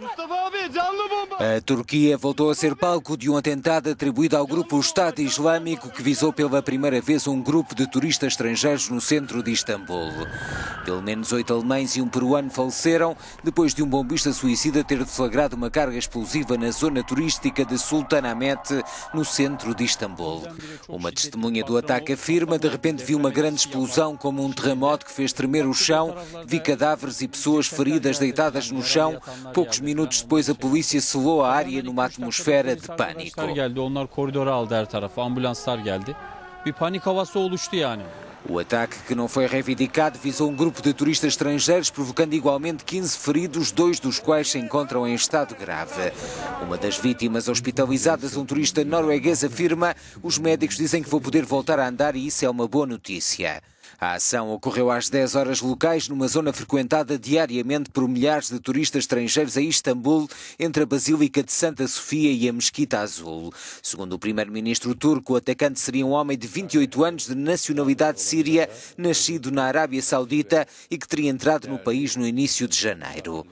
A Turquia voltou a ser palco de um atentado atribuído ao grupo Estado Islâmico que visou pela primeira vez um grupo de turistas estrangeiros no centro de Istambul. Pelo menos 8 alemães e um peruano faleceram depois de um bombista suicida ter deflagrado uma carga explosiva na zona turística de Sultanahmet, no centro de Istambul. Uma testemunha do ataque afirma: de repente vi uma grande explosão como um terremoto que fez tremer o chão, vi cadáveres e pessoas feridas deitadas no chão. Poucos minutos depois a polícia selou a área numa atmosfera de pânico. O ataque, que não foi reivindicado, visou um grupo de turistas estrangeiros, provocando igualmente 15 feridos, 2 dos quais se encontram em estado grave. Uma das vítimas hospitalizadas, um turista norueguês, afirma: os médicos dizem que vou poder voltar a andar e isso é uma boa notícia. A ação ocorreu às 10 horas locais, numa zona frequentada diariamente por milhares de turistas estrangeiros a Istambul, entre a Basílica de Santa Sofia e a Mesquita Azul. Segundo o primeiro-ministro turco, o atacante seria um homem de 28 anos de nacionalidade síria, nascido na Arábia Saudita e que teria entrado no país no início de janeiro.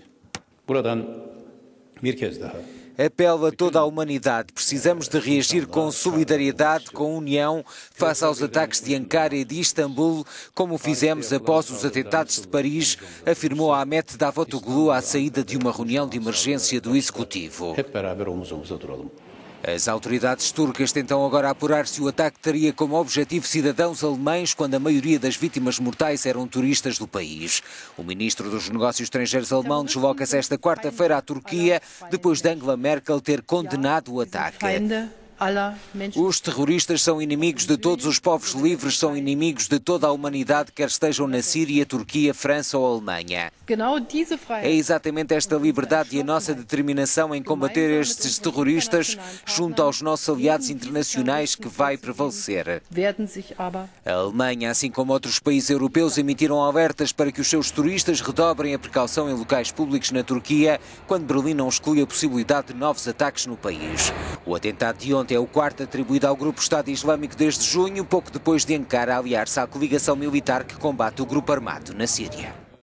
Apelo a toda a humanidade. Precisamos de reagir com solidariedade, com união, face aos ataques de Ankara e de Istambul, como fizemos após os atentados de Paris, afirmou Ahmet Davutoglu à saída de uma reunião de emergência do Executivo. As autoridades turcas tentam agora apurar se o ataque teria como objetivo cidadãos alemães, quando a maioria das vítimas mortais eram turistas do país. O ministro dos Negócios Estrangeiros alemão desloca-se esta quarta-feira à Turquia, depois de Angela Merkel ter condenado o ataque. Os terroristas são inimigos de todos os povos livres, são inimigos de toda a humanidade, quer estejam na Síria, Turquia, França ou Alemanha. É exatamente esta liberdade e a nossa determinação em combater estes terroristas, junto aos nossos aliados internacionais, que vai prevalecer. A Alemanha, assim como outros países europeus, emitiram alertas para que os seus turistas redobrem a precaução em locais públicos na Turquia, quando Berlim não exclui a possibilidade de novos ataques no país. O atentado de ontem é o quarto atribuído ao grupo Estado Islâmico desde junho, pouco depois de Ankara aliar-se à coligação militar que combate o grupo armado na Síria.